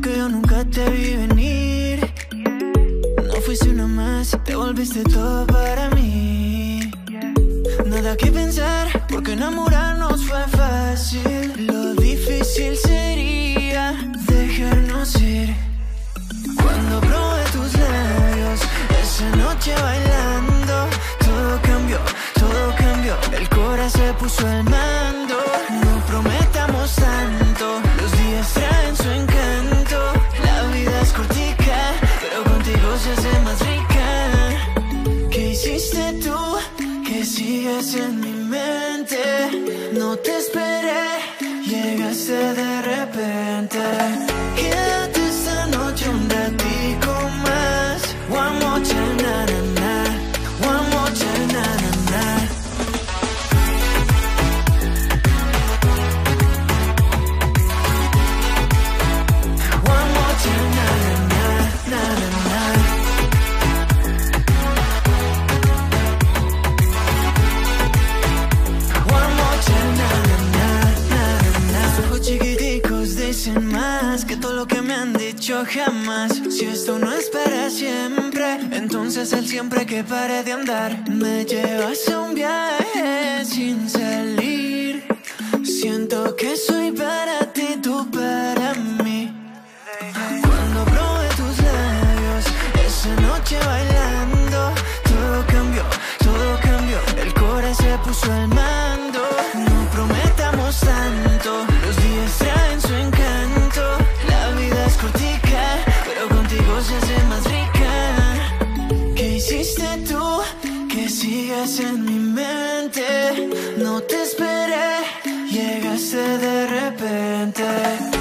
que yo nunca te vi venir. No fuiste una más, te volviste todo para mí. Nada que pensar, porque enamorarnos fue fácil. Lo difícil sería dejarnos ir. Cuando probé tus labios, esa noche bailando, todo cambió, todo cambió. El corazón se puso al mando. No prometamos tanto, los días traen su encanto. La vida es cortica, pero contigo se hace más rica. ¿Qué hiciste tú? Que sigues en mi mente. No te esperé, llegaste de repente. Quédate esta noche un ratico más. One more time, na na na. One more time, na na na. One more time, na na na, na na na. One more time, na na na, na na. Sus ojos chiquiticos dicen más que todo lo que me han dicho jamás. Si esto no es para siempre, entonces el siempre que pare de andar me llevas a un viaje sin salir. Siento que soy para ti, tú para mí. Cuando probé tus labios, esa noche bailando, todo cambió, todo cambió. El corazón se puso al mando. No prometamos tanto, los días traen su encanto. La vida es cortica, pero contigo se hace más rica. ¿Qué hiciste tú? Que sigas en mi mente. No te esperé, llegaste de repente.